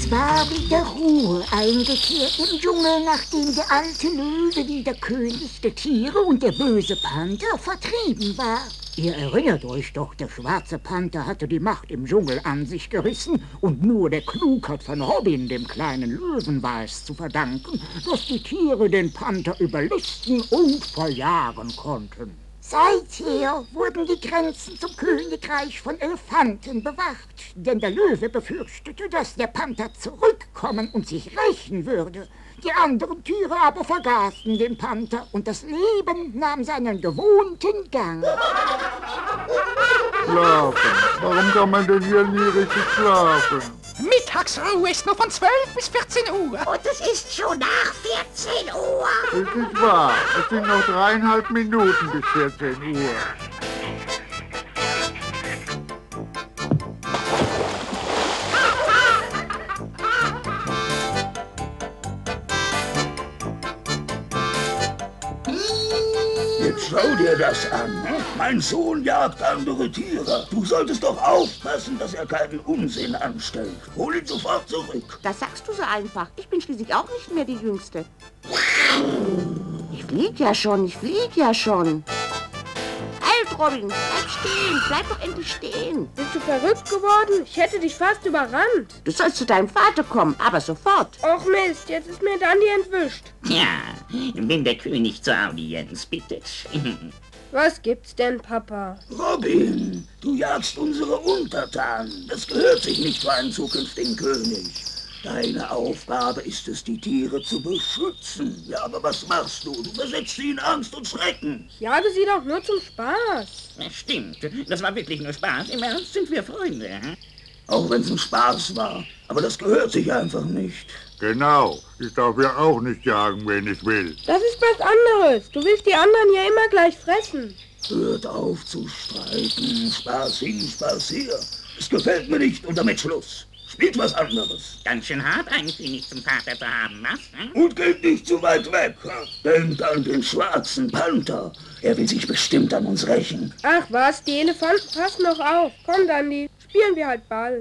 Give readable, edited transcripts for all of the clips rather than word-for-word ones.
Es war wieder Ruhe eingekehrt im Dschungel, nachdem der alte Löwe wieder König der Tiere und der böse Panther vertrieben war. Ihr erinnert euch doch, der schwarze Panther hatte die Macht im Dschungel an sich gerissen und nur der Klugheit von Robin, dem kleinen Löwen, war es zu verdanken, dass die Tiere den Panther überlisten und verjagen konnten. Seither wurden die Grenzen zum Königreich von Elefanten bewacht, denn der Löwe befürchtete, dass der Panther zurückkommen und sich rächen würde. Die anderen Tiere aber vergaßen den Panther und das Leben nahm seinen gewohnten Gang. Schlafen. Warum kann man denn hier nie richtig schlafen? Mittagsruhe ist nur von 12 bis 14 Uhr. Und es ist schon nach 14 Uhr. Das ist nicht wahr. Es sind noch 3,5 Minuten bis 14 Uhr. Jetzt schau dir das an. Mein Sohn jagt andere Tiere. Du solltest doch aufpassen, dass er keinen Unsinn anstellt. Hol ihn sofort zurück. Das sagst du so einfach. Ich bin schließlich auch nicht mehr die Jüngste. Ich flieg ja schon. Halt, Robin, bleib doch endlich stehen. Bist du verrückt geworden? Ich hätte dich fast überrannt. Du sollst zu deinem Vater kommen, aber sofort. Och Mist, jetzt ist mir Dandi entwischt. Ja, wenn der König zur Audienz bittet. Was gibt's denn, Papa? Robin, du jagst unsere Untertanen. Das gehört sich nicht für einen zukünftigen König. Deine Aufgabe ist es, die Tiere zu beschützen. Ja, aber was machst du? Du versetzt sie in Angst und Schrecken. Ich jage sie doch nur zum Spaß. Stimmt, das war wirklich nur Spaß. Im Ernst sind wir Freunde. Auch wenn es ein Spaß war. Aber das gehört sich einfach nicht. Genau. Ich darf ja auch nicht jagen, wenn ich will. Das ist was anderes. Du willst die anderen ja immer gleich fressen. Hört auf zu streiten. Spaß hin, Spaß her. Es gefällt mir nicht und damit Schluss. Spielt was anderes. Ganz schön hart, einen König zum Vater zu haben, was? Und geht nicht zu weit weg. Denkt an den schwarzen Panther. Er will sich bestimmt an uns rächen. Ach was, die Elefanten passen noch auf. Komm, Dandi, spielen wir halt Ball.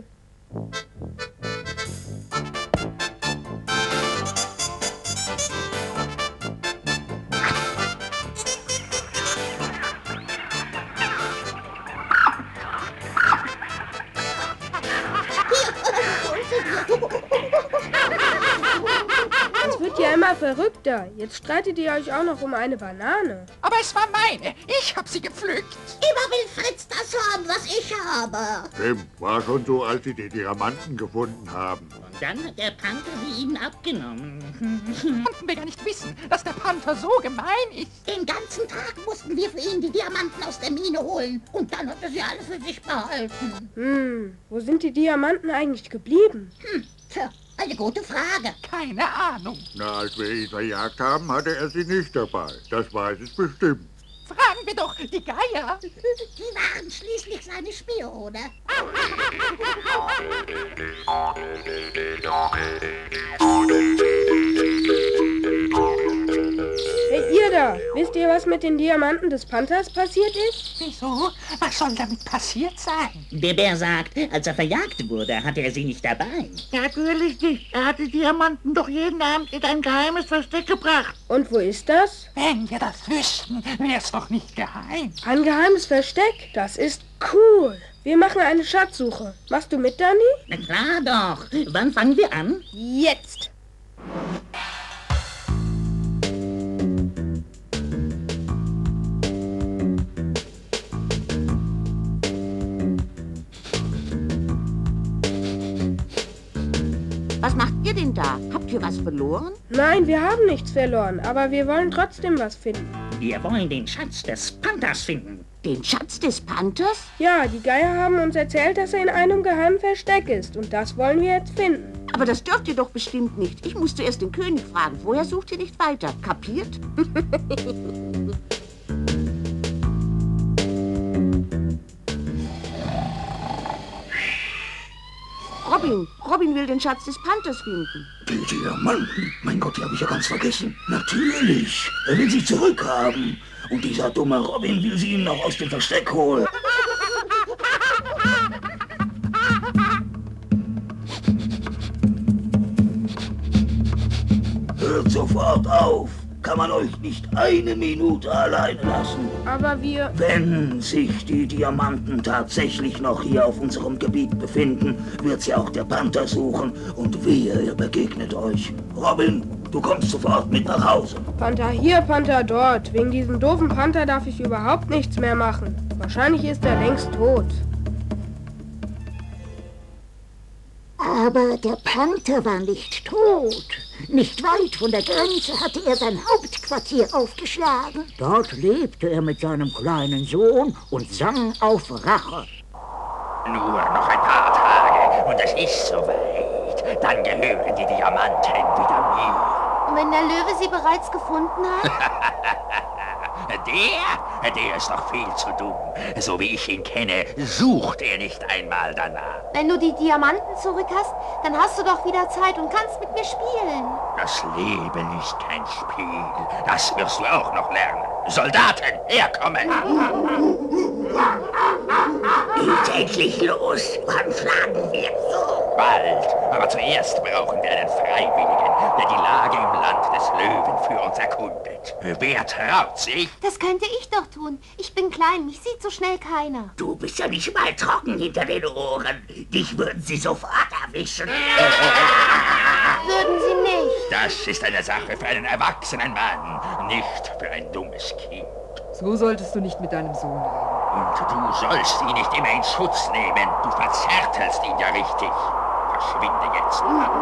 Es wird ja immer verrückter. Jetzt streitet ihr euch auch noch um eine Banane. Aber es war meine. Ich hab sie gepflückt. Immer will Fritz das haben, was ich habe. Stimmt, war schon so, als sie den Diamanten gefunden haben. Und dann hat der Panther sie ihnen abgenommen. Konnten wir ja nicht wissen, dass der Panther so gemein ist. Den ganzen Tag mussten wir für ihn die Diamanten aus der Mine holen. Und dann hat er sie alle für sich behalten. Wo sind die Diamanten eigentlich geblieben? Tja, eine gute Frage. Keine Ahnung. Na, als wir ihn verjagt haben, hatte er sie nicht dabei. Das weiß ich bestimmt. Fragen wir doch die Geier. Die waren schließlich seine Spione. Hey, ihr da, wisst ihr, was mit den Diamanten des Panthers passiert ist? Wieso? Was soll damit passiert sein? Der Bär sagt, als er verjagt wurde, hatte er sie nicht dabei. Natürlich nicht. Er hat die Diamanten doch jeden Abend in ein geheimes Versteck gebracht. Und wo ist das? Wenn wir das wüssten, wär's doch nicht geheim. Ein geheimes Versteck? Das ist cool. Wir machen eine Schatzsuche. Machst du mit, Dani? Na klar doch. Wann fangen wir an? Jetzt! Was macht ihr denn da? Habt ihr was verloren? Nein, wir haben nichts verloren, aber wir wollen trotzdem was finden. Wir wollen den Schatz des Panthers finden. Den Schatz des Panthers? Ja, die Geier haben uns erzählt, dass er in einem geheimen Versteck ist. Und das wollen wir jetzt finden. Aber das dürft ihr doch bestimmt nicht. Ich muss zuerst den König fragen. Vorher sucht ihr nicht weiter. Kapiert? Robin will den Schatz des Panthers finden. Die Diamanten? Mein Gott, die habe ich ja ganz vergessen. Natürlich. Er will sie zurückhaben. Und dieser dumme Robin will sie ihm noch aus dem Versteck holen. hört sofort auf. Kann man euch nicht eine Minute allein lassen? Aber wir... Wenn sich die Diamanten tatsächlich noch hier auf unserem Gebiet befinden, wird sie auch der Panther suchen und wehe, er begegnet euch. Robin, du kommst sofort mit nach Hause. Panther hier, Panther dort. Wegen diesem doofen Panther darf ich überhaupt nichts mehr machen. Wahrscheinlich ist er längst tot. Aber der Panther war nicht tot. Nicht weit von der Grenze hatte er sein Hauptquartier aufgeschlagen. Dort lebte er mit seinem kleinen Sohn und sann auf Rache. Nur noch ein paar Tage und es ist soweit. Dann gehören die Diamanten wieder mir. Und wenn der Löwe sie bereits gefunden hat? Der ist doch viel zu dumm. So wie ich ihn kenne, sucht er nicht einmal danach. Wenn du die Diamanten zurück hast, dann hast du doch wieder Zeit und kannst mit mir spielen. Das Leben ist kein Spiel. Das wirst du auch noch lernen. Soldaten, herkommen! Geht endlich los. Wann schlagen wir so? Bald. Aber zuerst brauchen wir einen Freiwilligen, der die Lage im Land des Löwen für uns erkundet. Wer traut sich? Das könnte ich doch tun. Ich bin klein, mich sieht so schnell keiner. Du bist ja nicht mal trocken hinter den Ohren. Dich würden sie sofort erwischen. Würden sie nicht. Das ist eine Sache für einen erwachsenen Mann, nicht für ein dummes Kind. So solltest du nicht mit deinem Sohn reden. Und du sollst ihn nicht immer in Schutz nehmen. Du verzärtelst ihn ja richtig. Verschwinde jetzt.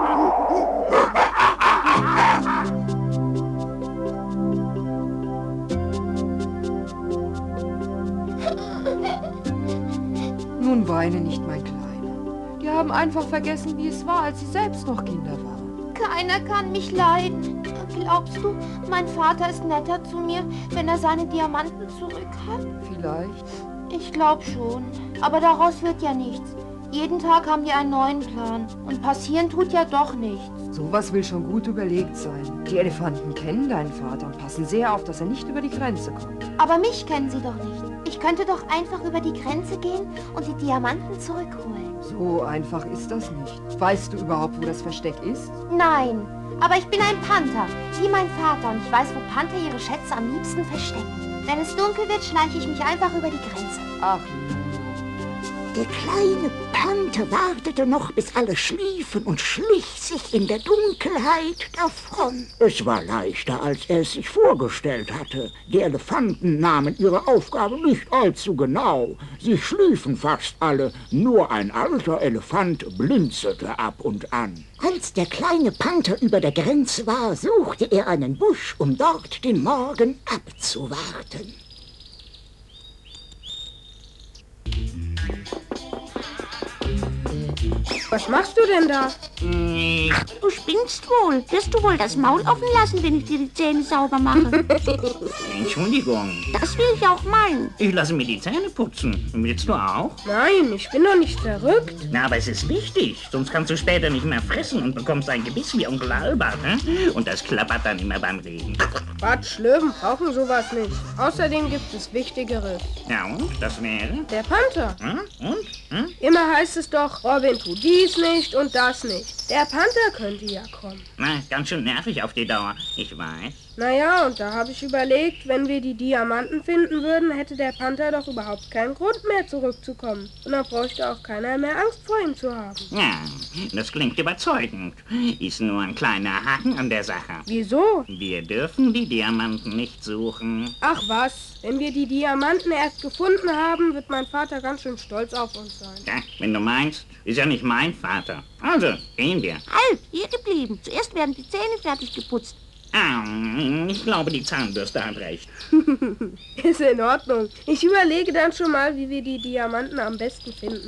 Nun weine nicht, mein Kleiner. Die haben einfach vergessen, wie es war, als sie selbst noch Kinder waren. Keiner kann mich leiden. Glaubst du, mein Vater ist netter zu mir, wenn er seine Diamanten zurück hat? Vielleicht. Ich glaube schon. Aber daraus wird ja nichts. Jeden Tag haben die einen neuen Plan. Und passieren tut ja doch nichts. Sowas will schon gut überlegt sein. Die Elefanten kennen deinen Vater und passen sehr auf, dass er nicht über die Grenze kommt. Aber mich kennen sie doch nicht. Ich könnte doch einfach über die Grenze gehen und die Diamanten zurückholen. So einfach ist das nicht. Weißt du überhaupt, wo das Versteck ist? Nein, aber ich bin ein Panther, wie mein Vater. Und ich weiß, wo Panther ihre Schätze am liebsten verstecken. Wenn es dunkel wird, schleiche ich mich einfach über die Grenze. Ach, der kleine Panther wartete noch, bis alle schliefen und schlich sich in der Dunkelheit davon. Es war leichter, als er es sich vorgestellt hatte. Die Elefanten nahmen ihre Aufgabe nicht allzu genau. Sie schliefen fast alle, nur ein alter Elefant blinzelte ab und an. Als der kleine Panther über der Grenze war, suchte er einen Busch, um dort den Morgen abzuwarten. Was machst du denn da? Du spinnst wohl. Wirst du wohl das Maul offen lassen, wenn ich dir die Zähne sauber mache? Entschuldigung, Das will ich auch meinen. ich lasse mir die Zähne putzen. Willst du auch? Nein, ich bin doch nicht verrückt. Na, aber es ist wichtig, sonst kannst du später nicht mehr fressen und bekommst ein Gebiss wie Onkel Albert, ne? Und das klappert dann immer beim Reden. Quatsch, Löwen brauchen sowas nicht. Außerdem gibt es Wichtigeres. Ja, und? Das wäre? Der Panther. Hm? Und? Hm? Immer heißt es doch, Robin tut dies nicht und das nicht. Der Panther könnte ja kommen. Na, ganz schön nervig auf die Dauer, ich weiß. Naja, und da habe ich überlegt, wenn wir die Diamanten finden würden, hätte der Panther doch überhaupt keinen Grund mehr zurückzukommen. Und dann bräuchte auch keiner mehr Angst vor ihm zu haben. Ja, das klingt überzeugend. Ist nur ein kleiner Haken an der Sache. Wieso? Wir dürfen die Diamanten nicht suchen. Ach was, wenn wir die Diamanten erst gefunden haben, wird mein Vater ganz schön stolz auf uns sein. Ja, wenn du meinst, ist ja nicht mein Vater. Also, gehen wir. Halt, hier geblieben. Zuerst werden die Zähne fertig geputzt. Ah, ich glaube, die Zahnbürste hat recht. Ist in Ordnung. Ich überlege dann schon mal, wie wir die Diamanten am besten finden.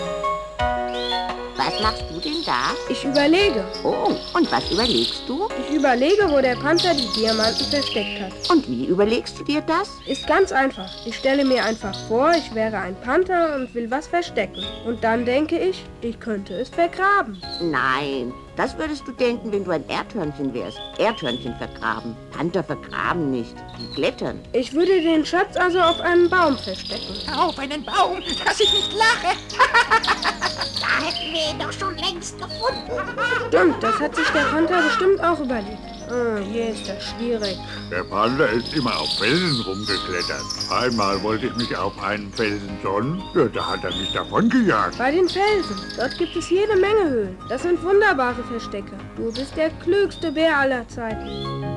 Was machst du denn da? Ich überlege. Oh, und was überlegst du? Ich überlege, wo der Panther die Diamanten versteckt hat. Und wie überlegst du dir das? Ist ganz einfach. Ich stelle mir einfach vor, ich wäre ein Panther und will was verstecken. Und dann denke ich könnte es vergraben. Nein, das würdest du denken, wenn du ein Erdhörnchen wärst. Erdhörnchen vergraben. Panther vergraben nicht. Die klettern. Ich würde den Schatz also auf einem Baum verstecken. Auf einen Baum, dass ich nicht lache. Da hätten wir ihn doch schon längst gefunden. Stimmt, das hat sich der Panther bestimmt auch überlegt. Oh, hier ist das schwierig. Der Panther ist immer auf Felsen rumgeklettert. Einmal wollte ich mich auf einen Felsen sonnen, ja, da hat er mich davongejagt. Bei den Felsen, dort gibt es jede Menge Höhlen. Das sind wunderbare Verstecke. Du bist der klügste Bär aller Zeiten.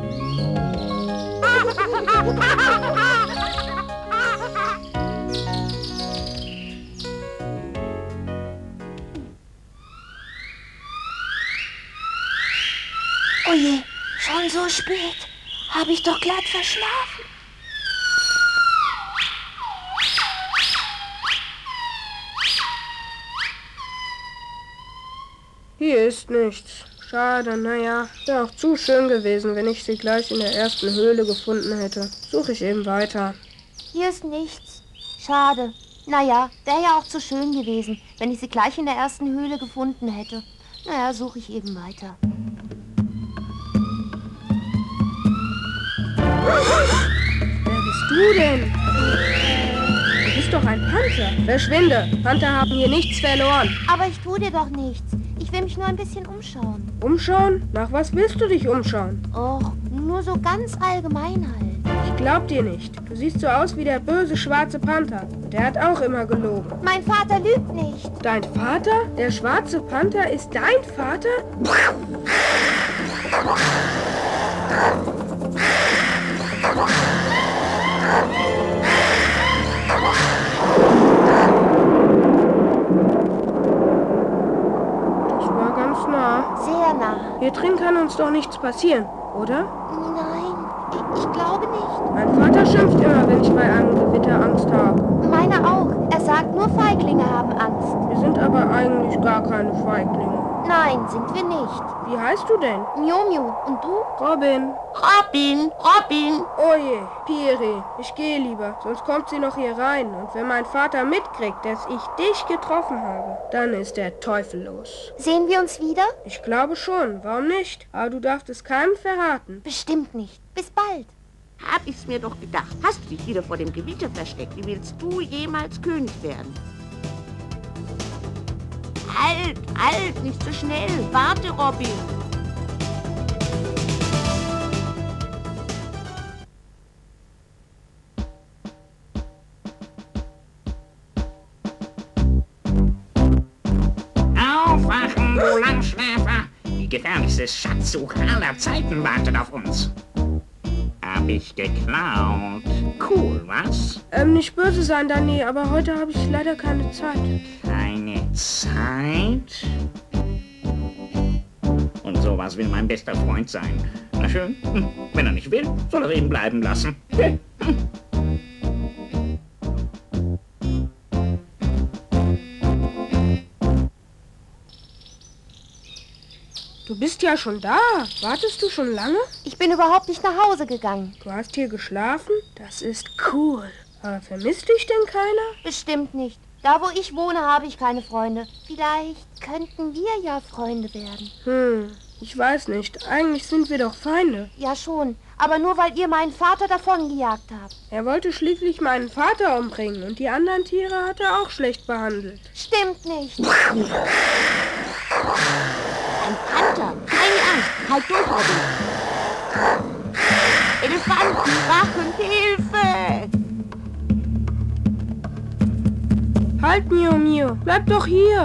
Oh je, schon so spät. Habe ich doch glatt verschlafen. Hier ist nichts. Schade, naja. Wäre auch zu schön gewesen, wenn ich sie gleich in der ersten Höhle gefunden hätte. Suche ich eben weiter. Hier ist nichts. Schade. Naja, wäre ja auch zu schön gewesen, wenn ich sie gleich in der ersten Höhle gefunden hätte. Naja, suche ich eben weiter. Wer bist du denn? Du bist doch ein Panther. Verschwinde. Panther haben hier nichts verloren. Aber ich tue dir doch nichts. Ich will mich nur ein bisschen umschauen. Umschauen? Nach was willst du dich umschauen? Och, nur so ganz allgemein halt. Ich glaub dir nicht. Du siehst so aus wie der böse schwarze Panther. Und der hat auch immer gelogen. Mein Vater lügt nicht. Dein Vater? Der schwarze Panther ist dein Vater? Das war ganz nah. Sehr nah. Hier drin kann uns doch nichts passieren, oder? Nein, ich glaube nicht. Mein Vater schimpft immer, wenn ich bei einem Gewitter Angst habe. Meiner auch. Er sagt, nur Feiglinge haben Angst. Wir sind aber eigentlich gar keine Feiglinge. Nein, sind wir nicht. Wie heißt du denn? Miu Miu. Und du? Robin. Robin, Robin. Oh je, Piri, ich gehe lieber, sonst kommt sie noch hier rein. Und wenn mein Vater mitkriegt, dass ich dich getroffen habe, dann ist der Teufel los. Sehen wir uns wieder? Ich glaube schon, warum nicht? Aber du darfst es keinem verraten. Bestimmt nicht. Bis bald. Hab ich's mir doch gedacht. Hast du dich wieder vor dem Gewitter versteckt? Wie willst du jemals König werden? Halt, nicht so schnell. Warte, Robin. Aufwachen, du Langschläfer! Die gefährlichste Schatzsuche aller Zeiten wartet auf uns. Hab ich geklaut. Cool, was? Nicht böse sein, Danny, aber heute habe ich leider keine Zeit. Keine Zeit? Und sowas will mein bester Freund sein. Na schön, wenn er nicht will, soll er eben bleiben lassen. Du bist ja schon da. Wartest du schon lange? Ich bin überhaupt nicht nach Hause gegangen. Du hast hier geschlafen? Das ist cool. Aber vermisst dich denn keiner? Bestimmt nicht. Da, wo ich wohne, habe ich keine Freunde. Vielleicht könnten wir ja Freunde werden. Ich weiß nicht. Eigentlich sind wir doch Feinde. Ja schon, aber nur weil ihr meinen Vater davongejagt habt. Er wollte schließlich meinen Vater umbringen und die anderen Tiere hat er auch schlecht behandelt. Stimmt nicht. Ein Panther. Keine Angst. Halt durch, Robin. Elefanten, Drachen, Hilfe! Halt, Miu Miu. Bleib doch hier.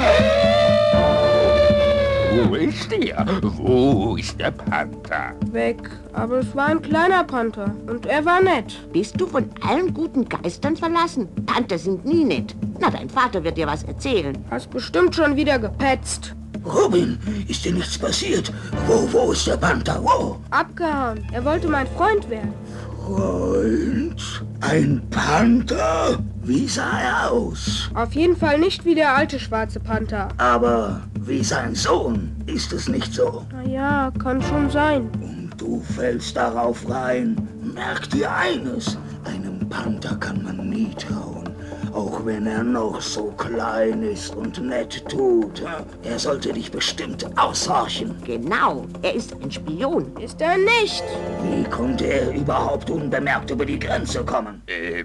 Wo ist er? Wo ist der Panther? Weg. Aber es war ein kleiner Panther. Und er war nett. Bist du von allen guten Geistern verlassen? Panther sind nie nett. Na, dein Vater wird dir was erzählen. Hast bestimmt schon wieder gepetzt. Robin, ist dir nichts passiert? Wo ist der Panther? Wo? Abgehauen. Er wollte mein Freund werden. Freund? Ein Panther? Wie sah er aus? Auf jeden Fall nicht wie der alte schwarze Panther. Aber wie sein Sohn, ist es nicht so? Na ja, kann schon sein. Und Du fällst darauf rein. Merk dir eines, einem Panther kann man nie trauen. Auch wenn er noch so klein ist und nett tut. Er sollte dich bestimmt aushorchen. Genau, er ist ein Spion. Ist er nicht? Wie konnte er überhaupt unbemerkt über die Grenze kommen?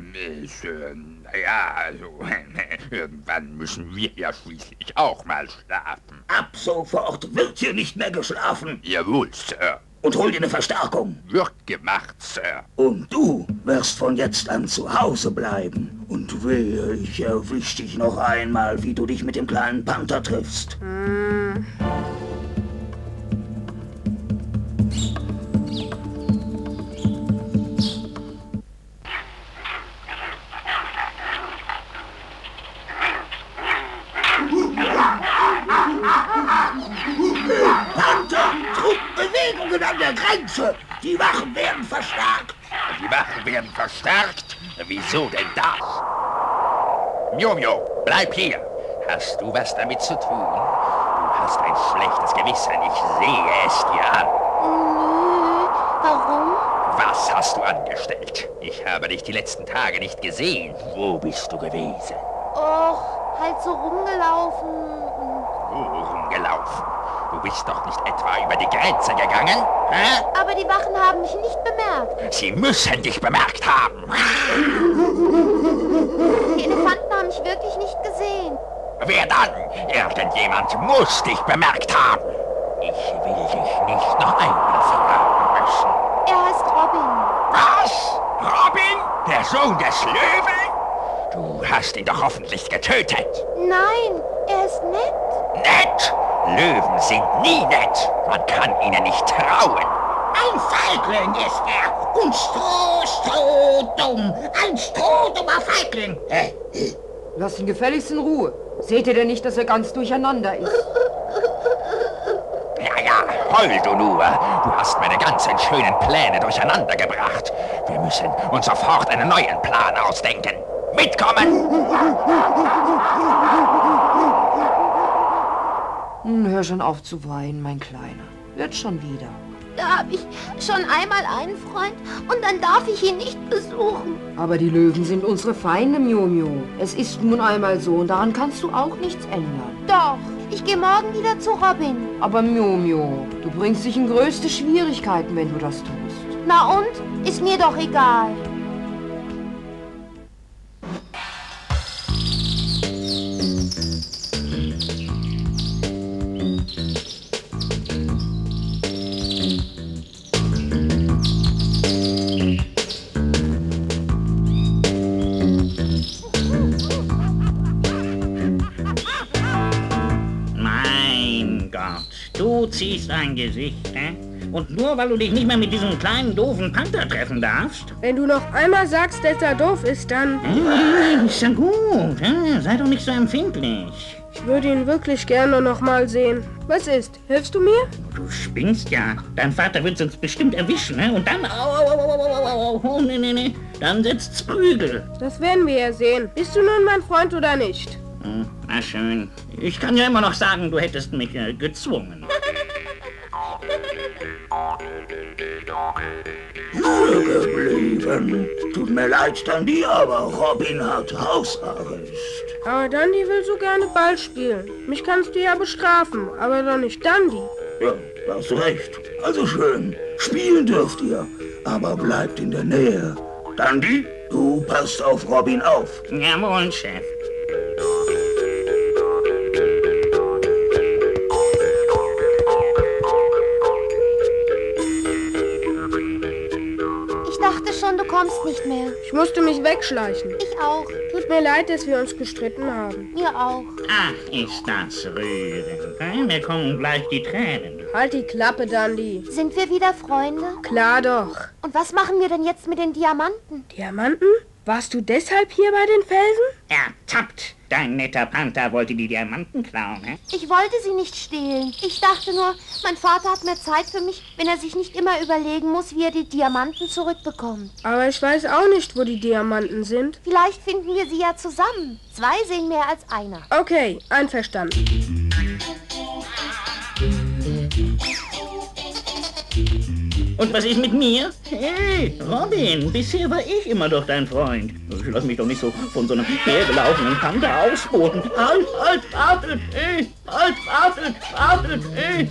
Naja, also, irgendwann müssen wir ja schließlich auch mal schlafen. Ab sofort wird hier nicht mehr geschlafen. Jawohl, Sir. Und hol dir eine Verstärkung. Wird gemacht, Sir. Und du wirst von jetzt an zu Hause bleiben. Und wehe, ich erwisch dich noch einmal, wie du dich mit dem kleinen Panther triffst. Panther, Truppbewegungen an der Grenze. Die Wachen werden verstärkt. Die Wachen werden verstärkt? Wieso denn das? Mio, bleib hier. Hast du was damit zu tun? Du hast ein schlechtes Gewissen, ich sehe es dir an. Nö, warum? Was hast du angestellt? Ich habe dich die letzten Tage nicht gesehen. Wo bist du gewesen? Och, halt so rumgelaufen. Wo rumgelaufen? Du bist doch nicht etwa über die Grenze gegangen? Hä? Aber die Wachen haben mich nicht bemerkt. Sie müssen dich bemerkt haben. Die Elefanten haben mich wirklich nicht gesehen. Wer dann? Irgendjemand muss dich bemerkt haben. Ich will dich nicht noch einmal fragen müssen. Er heißt Robin. Was? Robin? Der Sohn des Löwen? Du hast ihn doch hoffentlich getötet. Nein, er ist nett. Nett? Löwen sind nie nett. Man kann ihnen nicht trauen. Ein Feigling ist er und strohdumm. Ein strohdummer Feigling. Lass ihn gefälligst in Ruhe. Seht ihr denn nicht, dass er ganz durcheinander ist? Ja, heul du nur. Du hast meine ganzen schönen Pläne durcheinander gebracht. Wir müssen uns sofort einen neuen Plan ausdenken. Mitkommen! Hör schon auf zu weinen, mein Kleiner. Wird schon wieder. Da habe ich schon einmal einen Freund und dann darf ich ihn nicht besuchen. Aber die Löwen sind unsere Feinde, Mio. Es ist nun einmal so und daran kannst du auch nichts ändern. Doch, ich gehe morgen wieder zu Robin. Aber Mio, du bringst dich in größte Schwierigkeiten, wenn du das tust. Na und? Ist mir doch egal. Du ziehst ein Gesicht, hä? Und nur weil du dich nicht mehr mit diesem kleinen, doofen Panther treffen darfst? Wenn du noch einmal sagst, dass er doof ist, dann... Ist ja gut, hä? Sei doch nicht so empfindlich. Ich würde ihn wirklich gerne noch mal sehen. Was ist? Hilfst du mir? Du spinnst ja. Dein Vater wird uns bestimmt erwischen, hä? Und dann... Oh, nee. Dann setzt's Prügel. Das werden wir ja sehen. Bist du nun mein Freund oder nicht? Na schön. Ich kann ja immer noch sagen, du hättest mich gezwungen. Nur geblieben. Tut mir leid, Dandy, aber Robin hat Hausarrest. Aber Dandy will so gerne Ball spielen. Mich kannst du ja bestrafen, aber doch nicht Dandy. Ja, hast recht. Also schön. Spielen dürft ihr, aber bleibt in der Nähe. Dandy, du passt auf Robin auf. Jawohl, Chef. Du kommst nicht mehr. Ich musste mich wegschleichen. Ich auch. Tut mir leid, dass wir uns gestritten haben. Mir auch. Ach, ist das rührend. Mir kommen gleich die Tränen. Halt die Klappe, Dandy. Sind wir wieder Freunde? Klar doch. Und was machen wir denn jetzt mit den Diamanten? Diamanten? Warst du deshalb hier bei den Felsen? Ertappt. Dein netter Panther wollte die Diamanten klauen, hä? Ich wollte sie nicht stehlen. Ich dachte nur, mein Vater hat mehr Zeit für mich, wenn er sich nicht immer überlegen muss, wie er die Diamanten zurückbekommt. Aber ich weiß auch nicht, wo die Diamanten sind. Vielleicht finden wir sie ja zusammen. 2 sehen mehr als einer. Okay, einverstanden. Und was ist mit mir? Hey, Robin, bisher war ich immer doch dein Freund. Ich lass mich doch nicht so von so einem hergelaufenen Panther ausboten. Halt, wartet, hey! Halt, wartet, hey!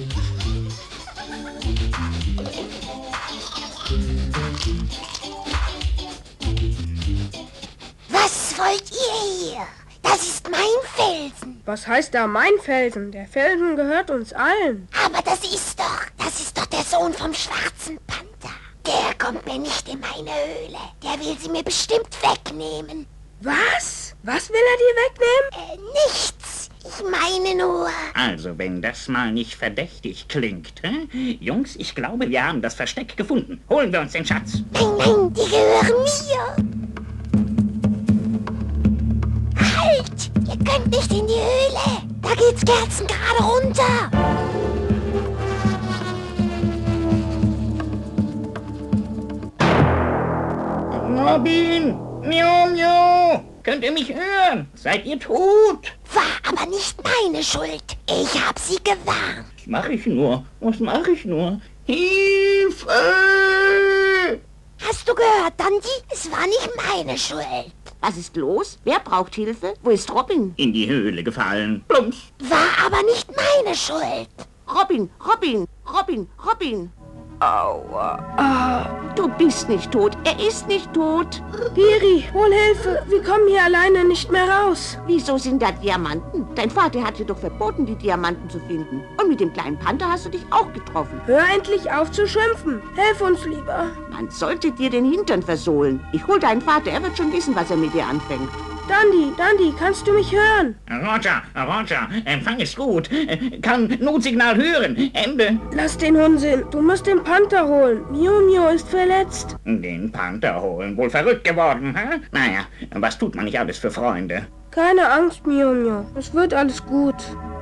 Was wollt ihr hier? Das ist mein Felsen. Was heißt da mein Felsen? Der Felsen gehört uns allen. Aber das ist doch der Sohn vom schwarzen Panther. Der kommt mir nicht in meine Höhle. Der will sie mir bestimmt wegnehmen. Was? Was will er dir wegnehmen? Nichts. Ich meine nur... Also, wenn das mal nicht verdächtig klingt, Jungs, ich glaube, wir haben das Versteck gefunden. Holen wir uns den Schatz. Nein, die gehören mir. Halt! Ihr könnt nicht in die Höhle. Da geht's kerzengerade runter. Robin! Miau! Könnt ihr mich hören? Seid ihr tot? War aber nicht meine Schuld. Ich hab sie gewarnt. Was mache ich nur? Hilfe! Hast du gehört, Dandy? Es war nicht meine Schuld. Was ist los? Wer braucht Hilfe? Wo ist Robin? In die Höhle gefallen. Plumps. War aber nicht meine Schuld. Robin! Aua. Du bist nicht tot. Er ist nicht tot. Giri, hol Hilfe. Wir kommen hier alleine nicht mehr raus. Wieso sind da Diamanten? Dein Vater hat dir doch verboten, die Diamanten zu finden. Und mit dem kleinen Panther hast du dich auch getroffen. Hör endlich auf zu schimpfen. Helf uns lieber. Man sollte dir den Hintern versohlen. Ich hol deinen Vater. Er wird schon wissen, was er mit dir anfängt. Dandy, kannst du mich hören? Roger, Empfang ist gut. Kann Notsignal hören. Ende. Lass den Unsinn. Du musst den Panther holen. Miu ist verletzt. Den Panther holen? Wohl verrückt geworden, hä? Naja, was tut man nicht alles für Freunde? Keine Angst, Miu. Es wird alles gut.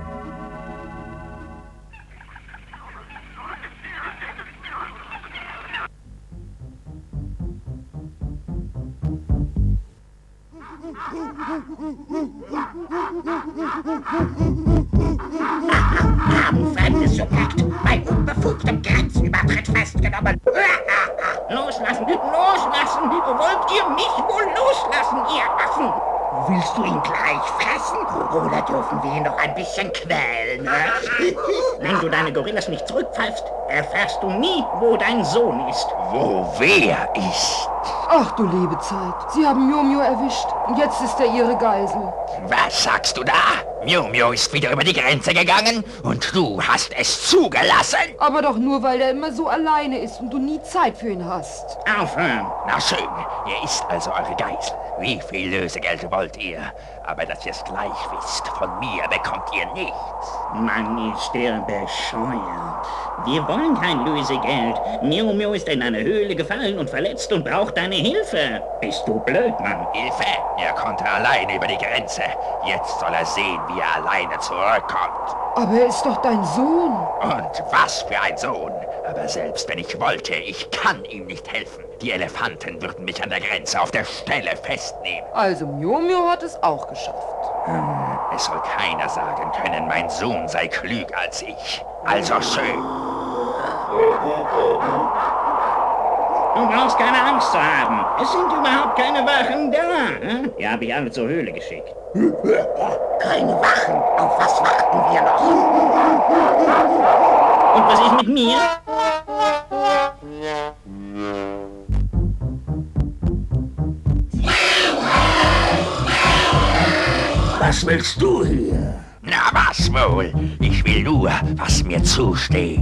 Haben fremdes Subjekt bei unbefugtem Grenzübertritt festgenommen. Loslassen! Wollt ihr mich wohl loslassen, ihr Affen? Willst du ihn gleich fressen oder dürfen wir ihn noch ein bisschen quälen? Wenn du deine Gorillas nicht zurückpfeifst, erfährst du nie, wo dein Sohn ist. Wo wer ist? Ach du liebe Zeit, sie haben Miu erwischt und jetzt ist er ihre Geisel. Was sagst du da? Miu ist wieder über die Grenze gegangen und du hast es zugelassen? Aber doch nur, weil er immer so alleine ist und du nie Zeit für ihn hast. Aufhören! Na schön, er ist also eure Geisel. Wie viel Lösegeld wollt ihr? Aber dass ihr es gleich wisst, von mir bekommt ihr nichts. Mann, ist der bescheuert. Wir wollen kein Lösegeld. Miu ist in eine Höhle gefallen und verletzt und braucht deine Hilfe. Bist du blöd, Mann? Hilfe? Er konnte alleine über die Grenze. Jetzt soll er sehen, wie er alleine zurückkommt. Aber er ist doch dein Sohn. Und was für ein Sohn. Aber selbst wenn ich wollte, ich kann ihm nicht helfen. Die Elefanten würden mich an der Grenze auf der Stelle festnehmen. Also Miu hat es auch geschafft. Es soll keiner sagen können, mein Sohn sei klüger als ich. Also schön. Du brauchst keine Angst zu haben. Es sind überhaupt keine Wachen da. Die habe ich alle zur Höhle geschickt. Keine Wachen. Auf was warten wir noch? Und was ist mit mir? Was willst du hier? Na was wohl? Ich will nur, was mir zusteht.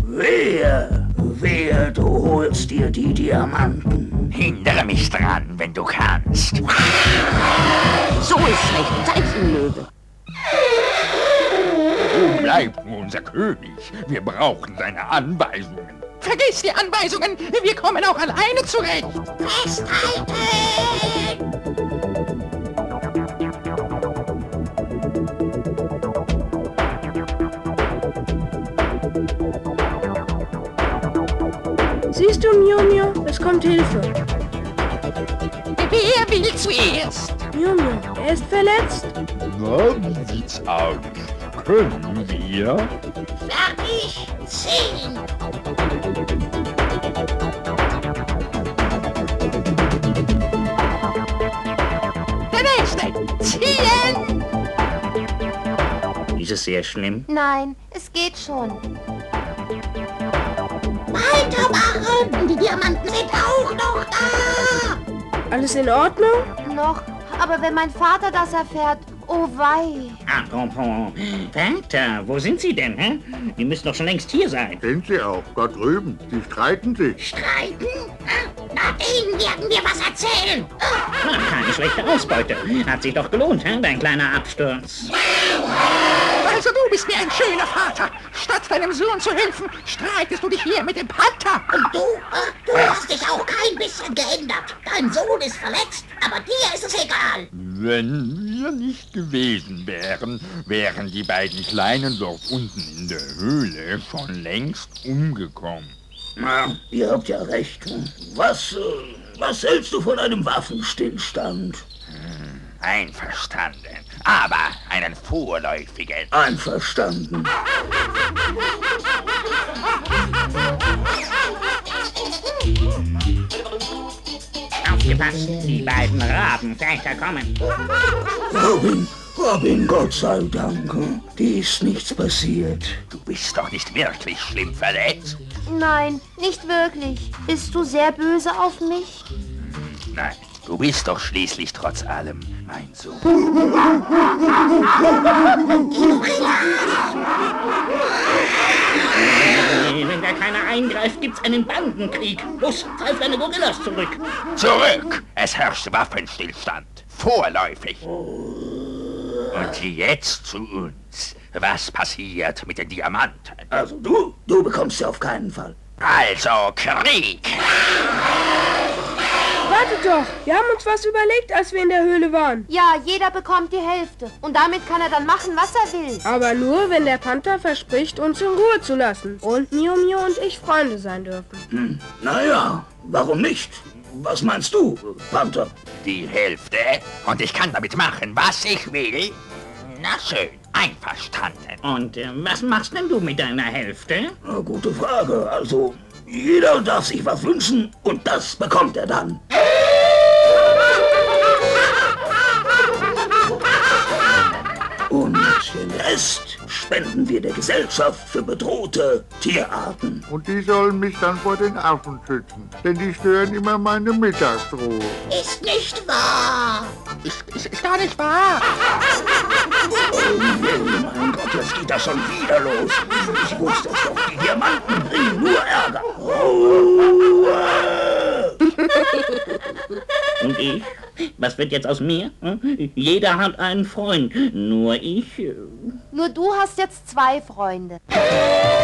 Wer, du holst dir die Diamanten. Hindere mich dran, wenn du kannst. So ist recht. Zeig's ihm, Löwe. Wo bleibt unser König? Wir brauchen seine Anweisungen. Vergiss die Anweisungen. Wir kommen auch alleine zurecht. Festhalten! Siehst du, Miu, es kommt Hilfe. Wer will zuerst? Miu, er ist verletzt. Na, wie sieht's aus? Können wir? Fertig! 10! es sehr schlimm? Nein, es geht schon. Weitermachen! Die Diamanten sind auch noch da! Alles in Ordnung? Noch, aber wenn mein Vater das erfährt, oh wei. Apropos, Vater, wo sind Sie denn, hä? Die müssen doch schon längst hier sein. Sind sie auch, da drüben. Sie streiten sich. Streiten? Na, denen werden wir was erzählen. Keine schlechte Ausbeute. Hat sich doch gelohnt, hä, dein kleiner Absturz. Also du bist mir ein schöner Vater. Statt deinem Sohn zu helfen, streitest du dich hier mit dem Panther. Und du hast dich auch kein bisschen geändert. Dein Sohn ist verletzt, aber dir ist es egal. Wenn wir nicht gewesen wären, wären die beiden Kleinen dort unten in der Höhle schon längst umgekommen. Na, ihr habt ja recht. Was hältst du von einem Waffenstillstand? Einverstanden, aber einen vorläufigen. Einverstanden. Aufgepasst, die beiden Rabenväter kommen. Robin, Gott sei Dank. Dir ist nichts passiert. Du bist doch nicht wirklich schlimm verletzt. Nein, nicht wirklich. Bist du sehr böse auf mich? Nein, du bist doch schließlich trotz allem mein Sohn. Wenn da keiner eingreift, gibt's einen Bandenkrieg. Los, treib deine Gorillas zurück. Zurück! Es herrscht Waffenstillstand. Vorläufig. Und jetzt zu uns. Was passiert mit den Diamanten? Also du bekommst sie auf keinen Fall. Also Krieg! Wartet doch, wir haben uns was überlegt, als wir in der Höhle waren. Ja, jeder bekommt die Hälfte. Und damit kann er dann machen, was er will. Aber nur, wenn der Panther verspricht, uns in Ruhe zu lassen. Und Mio und ich Freunde sein dürfen. Naja, warum nicht? Was meinst du, Panther? Die Hälfte? Und ich kann damit machen, was ich will? Na schön, einverstanden. Und was machst denn du mit deiner Hälfte? Na, gute Frage. Also, jeder darf sich was wünschen und das bekommt er dann. Und den Rest spenden wir der Gesellschaft für bedrohte Tierarten. Und die sollen mich dann vor den Affen schützen, denn die stören immer meine Mittagsruhe. Ist nicht wahr. Ist gar nicht wahr. Oh mein Gott, jetzt geht das schon wieder los. Ich wusste es doch, die Diamanten bringen nur Ärger. Und ich? Was wird jetzt aus mir? Jeder hat einen Freund, nur ich... Nur du hast jetzt 2 Freunde.